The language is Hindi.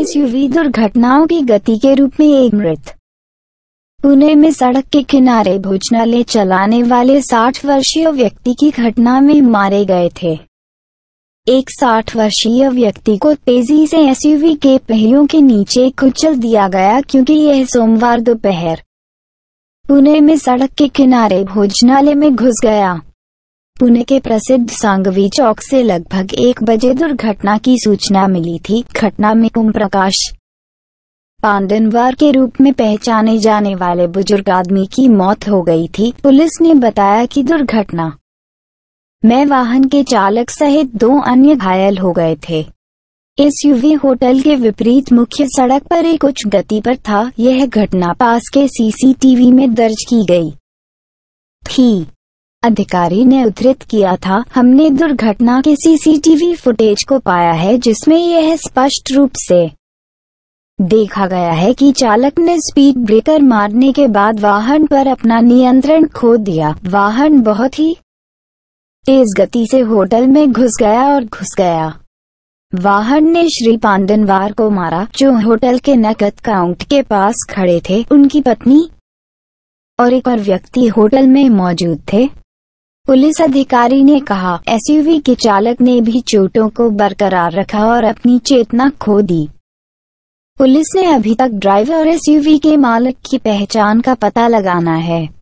एसयूवी दुर्घटनाओं की गति के रूप में एक मृत। पुणे में सड़क के किनारे भोजनालय चलाने वाले 60 वर्षीय व्यक्ति की घटना में मारे गए थे। एक 60 वर्षीय व्यक्ति को तेजी से एसयूवी के पहियों के नीचे कुचल दिया गया क्योंकि यह सोमवार दोपहर पुणे में सड़क के किनारे भोजनालय में घुस गया। पुणे के प्रसिद्ध सांगवी चौक से लगभग 1 बजे दुर्घटना की सूचना मिली थी। घटना में ओम प्रकाश पांडनवार के रूप में पहचाने जाने वाले बुजुर्ग आदमी की मौत हो गई थी। पुलिस ने बताया कि दुर्घटना में वाहन के चालक सहित 2 अन्य घायल हो गए थे। एसयूवी होटल के विपरीत मुख्य सड़क पर एक उच्च गति पर था। यह घटना पास के सीसीटीवी में दर्ज की गई थी। अधिकारी ने उद्धृत किया था, हमने दुर्घटना के सीसीटीवी फुटेज को पाया है जिसमें यह स्पष्ट रूप से देखा गया है कि चालक ने स्पीड ब्रेकर मारने के बाद वाहन पर अपना नियंत्रण खो दिया। वाहन बहुत ही तेज गति से होटल में घुस गया। वाहन ने श्री पांडनवार को मारा, जो होटल के नकद काउंटर के पास खड़े थे। उनकी पत्नी और एक और व्यक्ति होटल में मौजूद थे। पुलिस अधिकारी ने कहा, एसयूवी के चालक ने भी चोटों को बरकरार रखा और अपनी चेतना खो दी। पुलिस ने अभी तक ड्राइवर और एसयूवी के मालिक की पहचान का पता लगाना है।